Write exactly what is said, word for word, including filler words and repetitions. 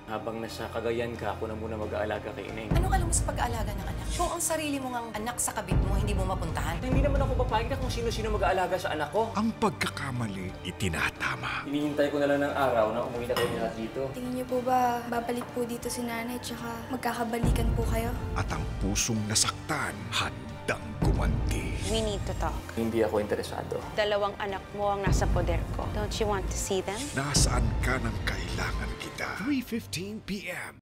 Habang nasa Cagayan ka, ako na muna mag-aalaga kay Ineng. Anong alam mo sa pag-aalaga ng anak? Kung ang sarili mo ngang anak sa kabit mo, hindi mo mapuntahan? Hindi naman ako papayag na kung sino-sino mag-aalaga sa anak ko. Ang pagkakamali, itinatama. Hinihintay ko na lang ng araw na umuwi na kayo nila dito. Tingin niyo po ba babalik po dito si nanay tsaka magkakabalikan po kayo? At ang pusong nasaktan, handang gumanti. We need to talk. Hindi ako interesado. Dalawang anak mo ang nasa poder ko. Don't you want to see them? Nasaan ka nang kailangan kita? three fifteen p m